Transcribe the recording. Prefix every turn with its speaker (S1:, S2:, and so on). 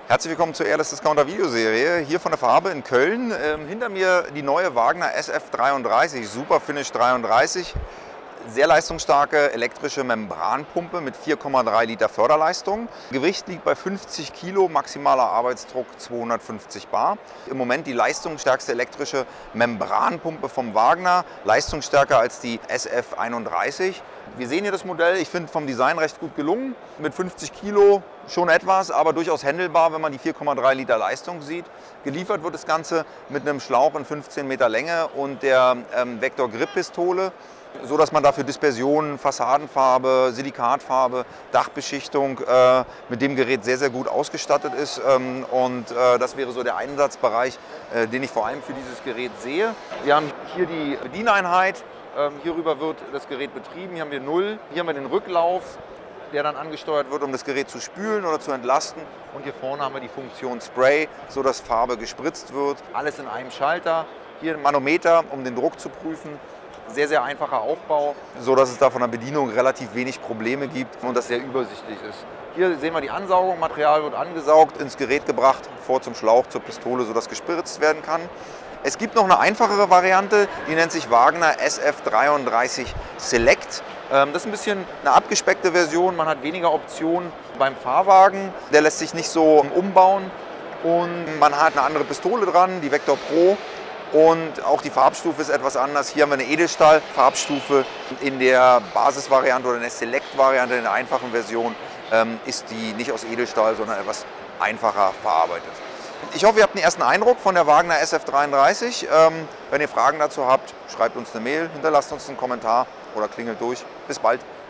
S1: Herzlich willkommen zur Airless Discounter Videoserie, hier von der Farbe in Köln. Hinter mir die neue Wagner SF33, Super Finish 33. Sehr leistungsstarke elektrische Membranpumpe mit 4,3 Liter Förderleistung. Gewicht liegt bei 50 Kilo, maximaler Arbeitsdruck 250 Bar. Im Moment die leistungsstärkste elektrische Membranpumpe vom Wagner, leistungsstärker als die SF31. Wir sehen hier das Modell, ich finde vom Design recht gut gelungen. Mit 50 Kilo schon etwas, aber durchaus händelbar, wenn man die 4,3 Liter Leistung sieht. Geliefert wird das Ganze mit einem Schlauch in 15 Meter Länge und der Vector Grip Pistole, so dass man dafür Dispersion, Fassadenfarbe, Silikatfarbe, Dachbeschichtung mit dem Gerät sehr, sehr gut ausgestattet ist. Das wäre so der Einsatzbereich, den ich vor allem für dieses Gerät sehe. Wir haben hier die Bedieneinheit. Hierüber wird das Gerät betrieben. Hier haben wir 0. Hier haben wir den Rücklauf, der dann angesteuert wird, um das Gerät zu spülen oder zu entlasten. Und hier vorne haben wir die Funktion Spray, sodass Farbe gespritzt wird. Alles in einem Schalter. Hier ein Manometer, um den Druck zu prüfen. Sehr, sehr einfacher Aufbau, sodass es da von der Bedienung relativ wenig Probleme gibt und das sehr übersichtlich ist. Hier sehen wir die Ansaugung. Material wird angesaugt, ins Gerät gebracht, vor zum Schlauch, zur Pistole, sodass gespritzt werden kann. Es gibt noch eine einfachere Variante, die nennt sich Wagner SF33 Select. Das ist ein bisschen eine abgespeckte Version, man hat weniger Optionen beim Fahrwagen, der lässt sich nicht so umbauen und man hat eine andere Pistole dran, die Vector Pro, und auch die Farbstufe ist etwas anders. Hier haben wir eine Edelstahl-Farbstufe, in der Basisvariante oder in der Select-Variante, in der einfachen Version, ist die nicht aus Edelstahl, sondern etwas einfacher verarbeitet. Ich hoffe, ihr habt einen ersten Eindruck von der Wagner SF33. Wenn ihr Fragen dazu habt, schreibt uns eine Mail, hinterlasst uns einen Kommentar oder klingelt durch. Bis bald!